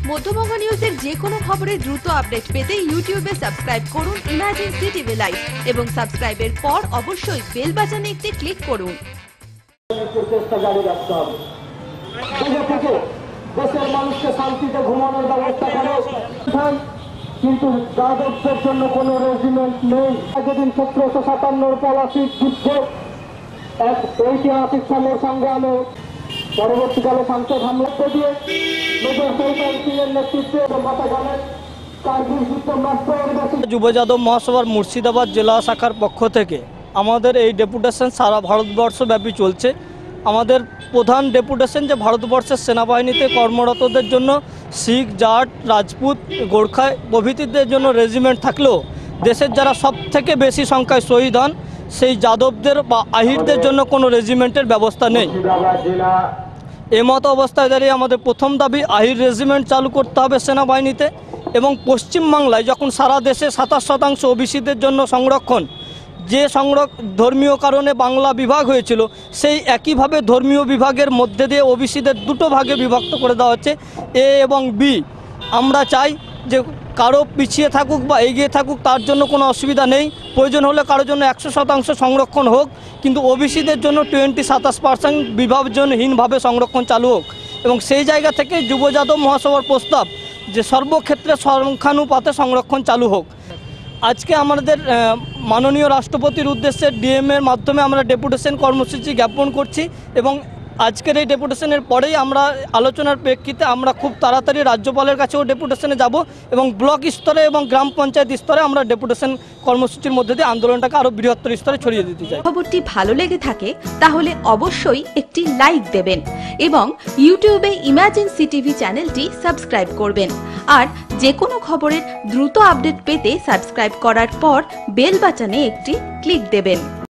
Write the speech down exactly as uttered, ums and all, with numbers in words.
মধ্যবঙ্গ নিউজের যে কোনো খবরের দ্রুত আপডেট পেতে ইউটিউবে সাবস্ক্রাইব করুন ইমার্জেন্সি টিভি লাইভ এবং সাবস্ক্রাইবের পর অবশ্যই বেল বাটনে একটি ক্লিক করুন। চেষ্টা জারি রাখতে হবে। দেশের মানুষকে শান্তিতে ঘুমানোর ব্যবস্থা করে, কিন্তু যাদবদের জন্য কোনো রেজিমেন্ট নেই। যেদিন সতেরোশো সাতান্নর পলাশির যুদ্ধ এক ঐতিহাসিক সমর সংগ্রামে পরবর্তীকালে সাংসদ হামলা দিয়ে মেজর সুলতান সিং এর নেতৃত্বে মাথা গানের কার্গিল যুদ্ধ মাত্র। যুব যাদব মহাসভার মুর্শিদাবাদ জেলা শাখার পক্ষ থেকে আমাদের এই ডেপুটেশন সারা ভারতবর্ষব্যাপী চলছে। আমাদের প্রধান ডেপুটেশন যে ভারতবর্ষের সেনাবাহিনীতে কর্মরতদের জন্য শিখ, জাট, রাজপুত, গোর্খা প্রভৃতিদের জন্য রেজিমেন্ট থাকলেও দেশের যারা সব থেকে বেশি সংখ্যায় শহীদ হন সেই যাদবদের বা আহিরদের জন্য কোনো রেজিমেন্টের ব্যবস্থা নেই। এমত অবস্থায় দাঁড়িয়ে আমাদের প্রথম দাবি আহির রেজিমেন্ট চালু করতে হবে সেনাবাহিনীতে, এবং পশ্চিমবাংলায় যখন সারা দেশে সাতাশ শতাংশ ওবিসিদের জন্য সংরক্ষণ, যে সংরক্ষ ধর্মীয় কারণে বাংলা বিভাগ হয়েছিল সেই একইভাবে ধর্মীয় বিভাগের মধ্যে দিয়ে ওবিসিদের দুটো ভাগে বিভক্ত করে দেওয়া হচ্ছে, এ এবং বি। আমরা চাই যে কারো পিছিয়ে থাকুক বা এগিয়ে থাকুক তার জন্য কোনো অসুবিধা নেই, প্রয়োজন হলে কারোর জন্য একশো শতাংশ সংরক্ষণ হোক, কিন্তু ওবিসিদের জন্য টোয়েন্টি সাতাশ পার্সেন্ট বিভাজনহীনভাবে সংরক্ষণ চালু হোক। এবং সেই জায়গা থেকে যুব যাদব মহাসভার প্রস্তাব যে সর্বক্ষেত্রে সংখ্যানুপাতে সংরক্ষণ চালু হোক। আজকে আমাদের মাননীয় রাষ্ট্রপতির উদ্দেশ্যে ডিএম এর মাধ্যমে আমরা ডেপুটেশন কর্মসূচি জ্ঞাপন করছি, এবং আজকের এই ডেপুটেশনের পরেই আমরা আলোচনার প্রেক্ষিতে আমরা খুব তাড়াতাড়ি রাজ্যপালের কাছেও ডেপুটেশনে যাব এবং ব্লক স্তরে এবং গ্রাম পঞ্চায়েত স্তরে আমরা ডেপুটেশন কর্মসূচির মধ্যে দিয়ে আন্দোলনটাকে আরও বৃহত্তর স্তরে ছড়িয়ে দিতে চাই। খবরটি ভালো লেগে থাকে তাহলে অবশ্যই একটি লাইক দেবেন এবং ইউটিউবে ইমার্জেন্সি টিভি চ্যানেলটি সাবস্ক্রাইব করবেন। আর যে কোনো খবরের দ্রুত আপডেট পেতে সাবস্ক্রাইব করার পর বেল বাটনে একটি ক্লিক দেবেন।